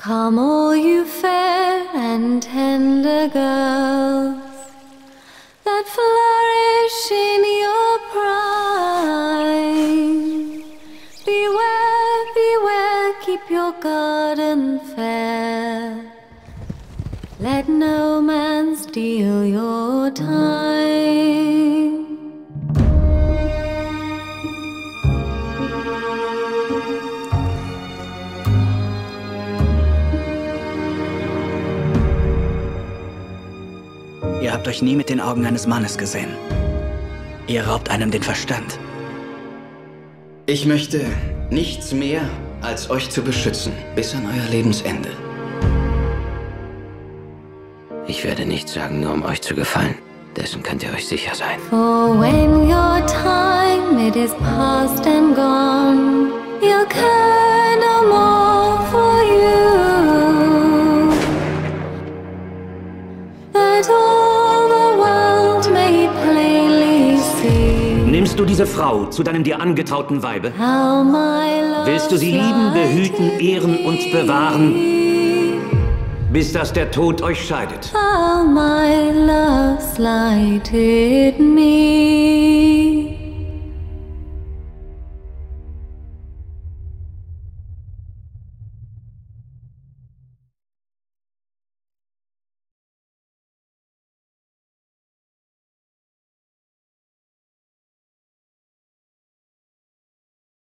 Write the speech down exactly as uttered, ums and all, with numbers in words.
Come all you fair and tender girls that flourish in your prime. Beware, beware, keep your garden fair. Let no man steal your time. Ihr habt euch nie mit den Augen eines Mannes gesehen. Ihr raubt einem den Verstand. Ich möchte nichts mehr, als euch zu beschützen, bis an euer Lebensende. Ich werde nichts sagen, nur um euch zu gefallen. Dessen könnt ihr euch sicher sein. For when your time it is past and gone, you'll care no more for you. That all the world may plainly see. Nimmst du diese Frau zu deinem dir angetrauten Weibe? How my love Willst du sie lieben, behüten, ehren und bewahren, bis dass der Tod euch scheidet? How my love slighted